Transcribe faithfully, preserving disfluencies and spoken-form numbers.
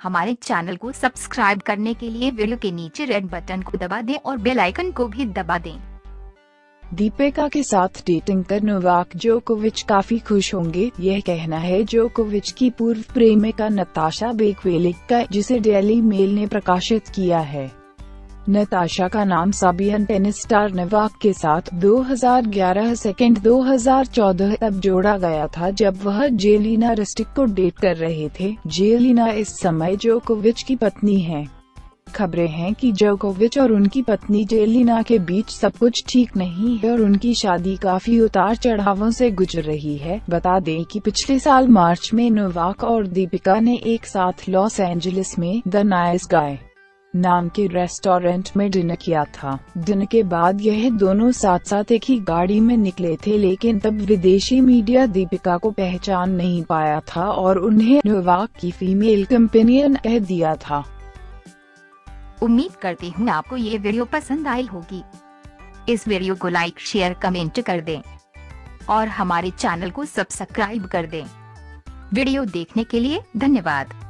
हमारे चैनल को सब्सक्राइब करने के लिए वीडियो के नीचे रेड बटन को दबा दें और बेल आइकन को भी दबा दें। दीपिका के साथ डेटिंग कर नोवाक जोकोविच काफी खुश होंगे, यह कहना है जोकोविच की पूर्व प्रेमिका नताशा बेकवेलिक का, जिसे डेली मेल ने प्रकाशित किया है। नताशा का नाम सर्बियन टेनिस स्टार नोवाक के साथ दो हज़ार ग्यारह सेकेंड दो हज़ार चौदह तब जोड़ा गया था, जब वह जेलिना रस्टिक को डेट कर रहे थे। जेलिना इस समय जोकोविच की पत्नी है। खबरें हैं कि जोकोविच और उनकी पत्नी जेलिना के बीच सब कुछ ठीक नहीं है और उनकी शादी काफी उतार चढ़ावों से गुजर रही है। बता दें कि पिछले साल मार्च में नोवाक और दीपिका ने एक साथ लॉस एंजलिस में द नाइस गाय नाम के रेस्टोरेंट में डिनर किया था। डिनर के बाद यह दोनों साथ साथ एक ही गाड़ी में निकले थे, लेकिन तब विदेशी मीडिया दीपिका को पहचान नहीं पाया था और उन्हें नोवाक की फीमेल कंपेनियन कह दिया था। उम्मीद करती हूँ आपको ये वीडियो पसंद आई होगी। इस वीडियो को लाइक शेयर कमेंट कर दें और हमारे चैनल को सब्सक्राइब कर दें। वीडियो देखने के लिए धन्यवाद।